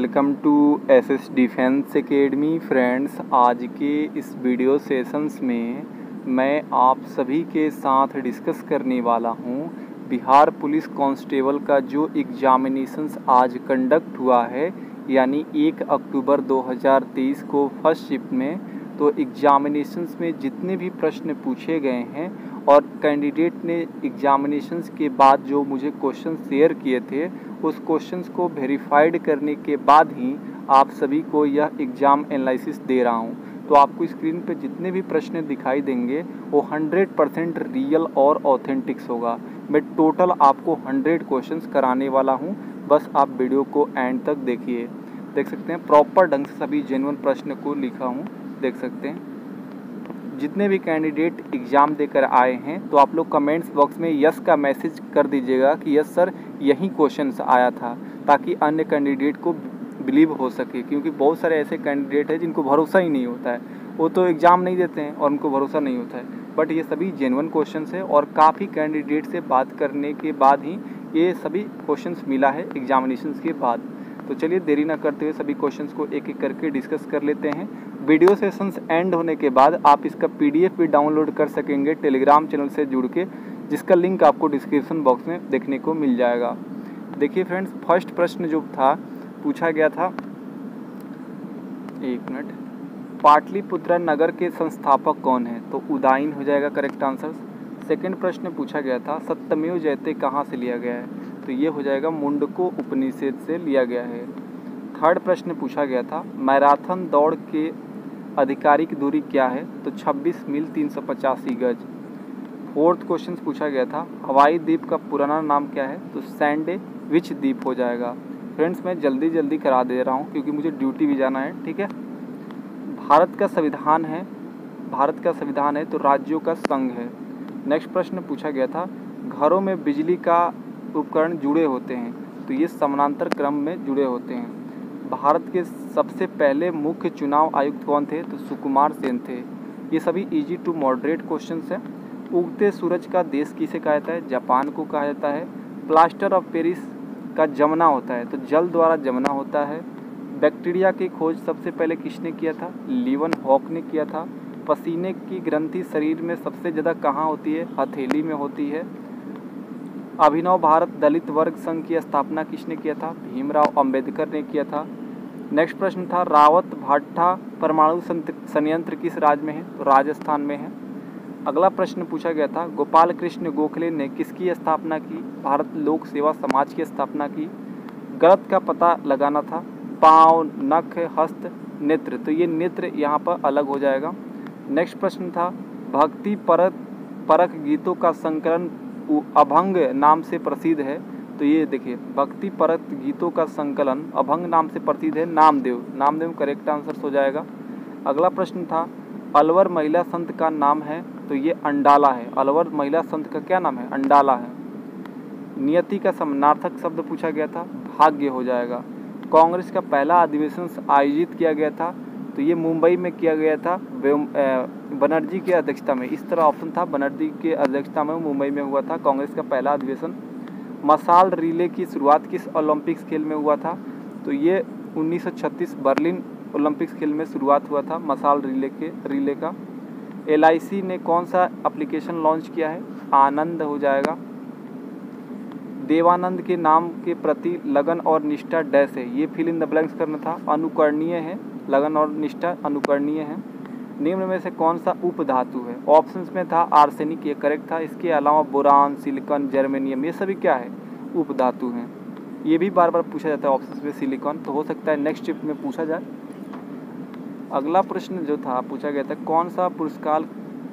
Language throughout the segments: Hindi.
Welcome to SS defence academy friends. आज के इस वीडियो सेशंस में मैं आप सभी के साथ डिस्कस करने वाला हूं बिहार पुलिस कांस्टेबल का जो एग्जामिनेशंस आज कंडक्ट हुआ है, यानी 1 अक्टूबर 2023 को फर्स्ट शिफ्ट में। तो एग्जामिनेशंस में जितने भी प्रश्न पूछे गए हैं और कैंडिडेट ने एग्जामिनेशंस के बाद जो मुझे क्वेश्चन शेयर किए थे, उस क्वेश्चंस को वेरीफाइड करने के बाद ही आप सभी को यह एग्ज़ाम एनालिसिस दे रहा हूं। तो आपको स्क्रीन पे जितने भी प्रश्न दिखाई देंगे वो 100% रियल और ऑथेंटिक्स होगा। मैं टोटल आपको 100 क्वेश्चंस कराने वाला हूं, बस आप वीडियो को एंड तक देखिए। देख सकते हैं प्रॉपर ढंग से सभी जेन्युइन प्रश्न को लिखा हूँ, देख सकते हैं। जितने भी कैंडिडेट एग्ज़ाम देकर आए हैं तो आप लोग कमेंट्स बॉक्स में यस का मैसेज कर दीजिएगा कि यस सर यही क्वेश्चन आया था, ताकि अन्य कैंडिडेट को बिलीव हो सके। क्योंकि बहुत सारे ऐसे कैंडिडेट हैं जिनको भरोसा ही नहीं होता है, वो तो एग्ज़ाम नहीं देते हैं और उनको भरोसा नहीं होता है। बट ये सभी जेन्युइन क्वेश्चंस है और काफ़ी कैंडिडेट से बात करने के बाद ही ये सभी क्वेश्चंस मिला है एग्जामिनेशंस के बाद। तो चलिए देरी ना करते हुए सभी क्वेश्चंस को एक एक करके डिस्कस कर लेते हैं। वीडियो सेशंस एंड होने के बाद आप इसका PDF भी डाउनलोड कर सकेंगे टेलीग्राम चैनल से जुड़ के, जिसका लिंक आपको डिस्क्रिप्शन बॉक्स में देखने को मिल जाएगा। देखिए फ्रेंड्स, फर्स्ट प्रश्न जो था पूछा गया था, एक मिनट, पाटलिपुत्र नगर के संस्थापक कौन है? तो उदाइन हो जाएगा करेक्ट आंसर। सेकंड प्रश्न पूछा गया था सत्यमेव जयते कहाँ से लिया गया है? तो ये हो जाएगा मुंडको उपनिषद से लिया गया है। थर्ड प्रश्न पूछा गया था मैराथन दौड़ के आधिकारिक दूरी क्या है? तो 26 मील 385 गज। फोर्थ क्वेश्चन पूछा गया था हवाई द्वीप का पुराना नाम क्या है? तो सैंडविच द्वीप हो जाएगा। फ्रेंड्स मैं जल्दी करा दे रहा हूँ क्योंकि मुझे ड्यूटी भी जाना है, ठीक है। भारत का संविधान है तो राज्यों का संघ है। नेक्स्ट प्रश्न पूछा गया था घरों में बिजली का उपकरण जुड़े होते हैं, तो ये समानांतर क्रम में जुड़े होते हैं। भारत के सबसे पहले मुख्य चुनाव आयुक्त कौन थे? तो सुकुमार सेन थे। ये सभी इजी टू मॉडरेट क्वेश्चंस हैं। उगते सूरज का देश किसे कहा जाता है? जापान को कहा जाता है। प्लास्टर ऑफ पेरिस का जमना होता है, तो जल द्वारा जमना होता है। बैक्टीरिया की खोज सबसे पहले किसने किया था? लीवन हॉक ने किया था। पसीने की ग्रंथि शरीर में सबसे ज़्यादा कहाँ होती है? हथेली में होती है। अभिनव भारत दलित वर्ग संघ की स्थापना किसने किया था? भीमराव अंबेडकर ने किया था। नेक्स्ट प्रश्न था रावत भाठा परमाणु संयंत्र किस राज्य में है? तो राजस्थान में है। अगला प्रश्न पूछा गया था गोपाल कृष्ण गोखले ने किसकी स्थापना की? भारत लोक सेवा समाज की स्थापना की। गलत का पता लगाना था पाँव, नख, हस्त, नेत्र, तो ये नेत्र यहाँ पर अलग हो जाएगा। नेक्स्ट प्रश्न था भक्ति परक गीतों का संकलन अभंग नाम से प्रसिद्ध है, तो ये देखिए भक्ति परक गीतों का संकलन अभंग नाम से प्रसिद्ध है नामदेव करेक्ट आंसर हो जाएगा। अगला प्रश्न था अलवर महिला संत का नाम है, तो ये अंडाला है। अलवर महिला संत का क्या नाम है? अंडाला है। नियति का समानार्थक शब्द पूछा गया था, भाग्य हो जाएगा। कांग्रेस का पहला अधिवेशन आयोजित किया गया था, तो ये मुंबई में किया गया था बनर्जी की अध्यक्षता में। इस तरह ऑप्शन था बनर्जी के अध्यक्षता में मुंबई में हुआ था कांग्रेस का पहला अधिवेशन। मशाल रिले की शुरुआत किस ओलंपिक्स खेल में हुआ था? तो ये 1936 बर्लिन ओलंपिक्स खेल में शुरुआत हुआ था मशाल रिले का। LIC ने कौन सा एप्लीकेशन लॉन्च किया है? आनंद हो जाएगा। देवानंद के नाम के प्रति लगन और निष्ठा डैश है, ये फिल इन द ब्लैंक्स करना था। अनुकरणीय है, लगन और निष्ठा अनुकरणीय है। निम्न में से कौन सा उपधातु है? ऑप्शंस में था आर्सेनिक, ये करेक्ट था। इसके अलावा बोरान, सिलिकॉन, जर्मेनियम, ये सभी क्या है? उपधातु हैं। ये भी बार बार पूछा जाता है ऑप्शंस में सिलिकॉन, तो हो सकता है नेक्स्ट शिफ्ट में पूछा जाए। अगला प्रश्न जो था पूछा गया था कौन सा पुरस्कार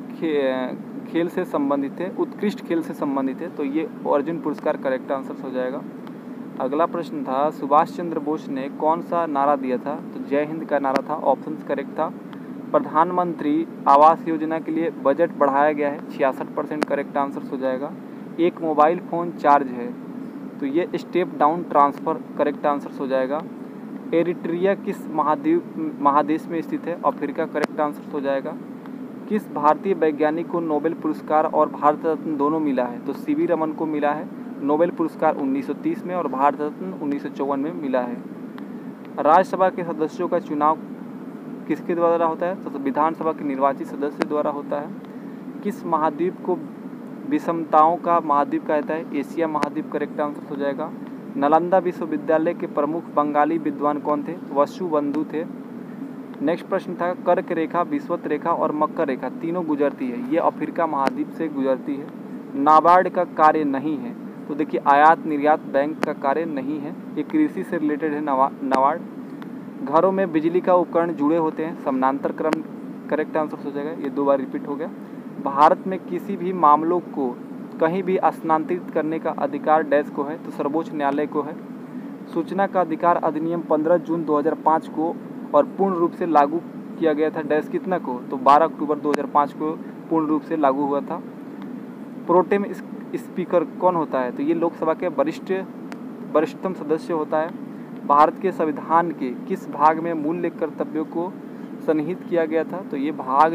खेल से संबंधित है? उत्कृष्ट खेल से संबंधित है, तो ये अर्जुन पुरस्कार करेक्ट आंसर हो जाएगा। अगला प्रश्न था सुभाष चंद्र बोस ने कौन सा नारा दिया था? तो जय हिंद का नारा था, ऑप्शंस करेक्ट था। प्रधानमंत्री आवास योजना के लिए बजट बढ़ाया गया है, 66% करेक्ट आंसर हो जाएगा। एक मोबाइल फ़ोन चार्ज है, तो ये step down transfer correct answer हो जाएगा। एरिट्रिया किस महादेश में स्थित है? अफ्रीका करेक्ट आंसर हो जाएगा। किस भारतीय वैज्ञानिक को नोबेल पुरस्कार और भारत रत्न दोनों मिला है? तो CV रमन को मिला है नोबेल पुरस्कार 1930 में और भारत रत्न 1954 में मिला है। राज्यसभा के सदस्यों का चुनाव किसके द्वारा होता है? तो विधानसभा के निर्वाचित सदस्य द्वारा होता है। किस महाद्वीप को विषमताओं का महाद्वीप कहता है? एशिया महाद्वीप करेक्ट आंसर हो जाएगा। नालंदा विश्वविद्यालय के प्रमुख बंगाली विद्वान कौन थे? वसुबंधु थे। नेक्स्ट प्रश्न था कर्क रेखा, विषुवत रेखा और मकर रेखा तीनों गुजरती है, ये अफ्रीका महाद्वीप से गुजरती है। नाबार्ड का कार्य नहीं है, तो देखिए आयात निर्यात बैंक का कार्य नहीं है, ये कृषि से रिलेटेड है नाबार्ड। घरों में बिजली का उपकरण जुड़े होते हैं, समानांतर क्रम करेक्ट आंसर हो जाएगा, ये 2 बार रिपीट हो गया। भारत में किसी भी मामलों को कहीं भी स्थानांतरित करने का अधिकार डैश को है? तो सर्वोच्च न्यायालय को है। सूचना का अधिकार अधिनियम 15 जून 2005 को और पूर्ण रूप से लागू किया गया था डैश कितना को? तो 12 अक्टूबर 2005 को पूर्ण रूप से लागू हुआ था। प्रोटेम स्पीकर कौन होता है? तो ये लोकसभा के वरिष्ठतम सदस्य होता है। भारत के संविधान के किस भाग में मूल्य कर्तव्यों को सन्निहित किया गया था? तो ये भाग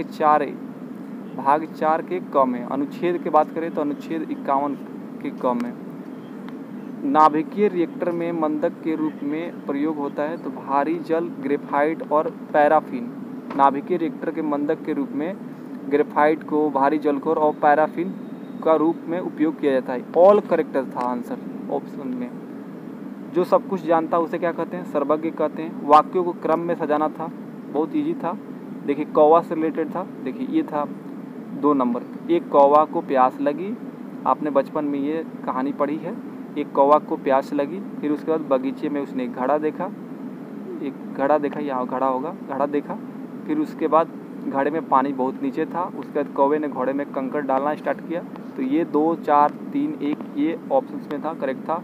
4 के क में। अनुच्छेद की बात करें तो अनुच्छेद 51 के क में। नाभिकीय रिएक्टर में मंदक के रूप में प्रयोग होता है, तो भारी जल, ग्रेफाइट और पैराफिन। नाभिकीय रिएक्टर के मंदक के रूप में ग्रेफाइट को, भारी जल को और पैराफिन का रूप में उपयोग किया जाता है। ऑल करेक्ट था आंसर ऑप्शन में। जो सब कुछ जानता है उसे क्या कहते हैं? सर्वज्ञ कहते हैं। वाक्यों को क्रम में सजाना था, बहुत ईजी था। देखिए कौवा से रिलेटेड था, देखिए ये था 2 नंबर। एक कौवा को प्यास लगी, आपने बचपन में ये कहानी पढ़ी है। एक कौवा को प्यास लगी, फिर उसके बाद बगीचे में उसने एक घड़ा देखा, यहाँ घड़ा होगा, घड़ा देखा। फिर उसके बाद घड़े में पानी बहुत नीचे था, उसके बाद कौवे ने घड़े में कंकड़ डालना स्टार्ट किया। तो ये 2, 4, 3, 1 ये ऑप्शन में था, करेक्ट था।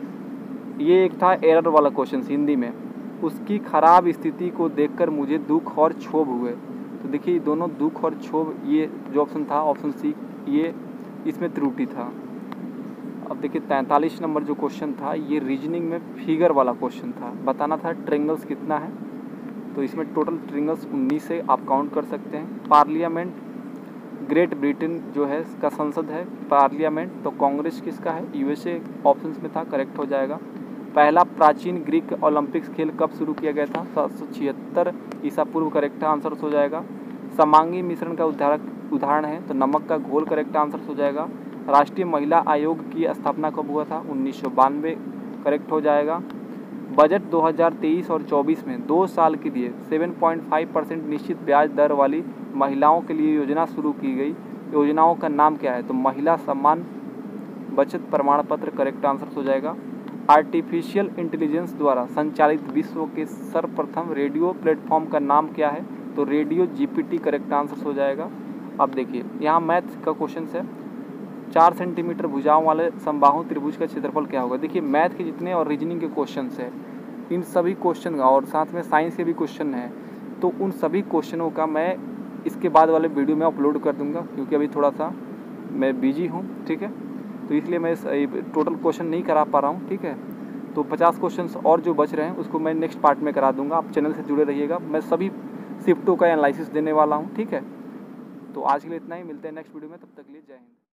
ये एक था एरर वाला क्वेश्चन हिंदी में। उसकी खराब स्थिति को देखकर मुझे दुख और क्षोभ हुए। तो देखिए दोनों दुख और क्षोभ, ये जो ऑप्शन था ऑप्शन सी, ये इसमें त्रुटि था। अब देखिए 43 नंबर जो क्वेश्चन था ये रीजनिंग में फिगर वाला क्वेश्चन था। बताना था ट्रायंगल्स कितना है, तो इसमें टोटल ट्रायंगल्स 19 से आप काउंट कर सकते हैं। पार्लियामेंट ग्रेट ब्रिटेन जो है इसका संसद है पार्लियामेंट, तो कांग्रेस किसका है? यूएसए ऑप्शंस में था, करेक्ट हो जाएगा। पहला प्राचीन ग्रीक ओलंपिक्स खेल कब शुरू किया गया था? 776 ईसा पूर्व, करेक्ट आंसर हो जाएगा। समांगी मिश्रण का उदाहरण है, तो नमक का घोल करेक्ट आंसर हो जाएगा। राष्ट्रीय महिला आयोग की स्थापना कब हुआ था? 1992, करेक्ट हो जाएगा। बजट 2023 और 24 में 2 साल के लिए 7.5% निश्चित ब्याज दर वाली महिलाओं के लिए योजना शुरू की गई। योजनाओं का नाम क्या है? तो महिला सम्मान बचत प्रमाण पत्र, करेक्ट आंसर हो जाएगा। आर्टिफिशियल इंटेलिजेंस द्वारा संचालित विश्व के सर्वप्रथम रेडियो प्लेटफॉर्म का नाम क्या है? तो रेडियो जीपीटी, करेक्ट आंसर हो जाएगा। अब देखिए यहाँ मैथ का क्वेश्चन है। 4 सेंटीमीटर भुजाओं वाले समबाहु त्रिभुज का क्षेत्रफल क्या होगा? देखिए मैथ के जितने और रीजनिंग के क्वेश्चन है, इन सभी क्वेश्चन का और साथ में साइंस के भी क्वेश्चन हैं, तो उन सभी क्वेश्चनों का मैं इसके बाद वाले वीडियो में अपलोड कर दूंगा, क्योंकि अभी थोड़ा सा मैं बिजी हूँ, ठीक है, तो इसलिए मैं टोटल क्वेश्चन नहीं करा पा रहा हूँ, ठीक है। तो 50 क्वेश्चन और जो बच रहे हैं उसको मैं नेक्स्ट पार्ट में करा दूंगा। आप चैनल से जुड़े रहिएगा, मैं सभी शिफ्टों का एनालिसिस देने वाला हूँ, ठीक है। तो आज के लिए इतना ही, मिलते हैं नेक्स्ट वीडियो में, तब तक के लिए जय हिंद।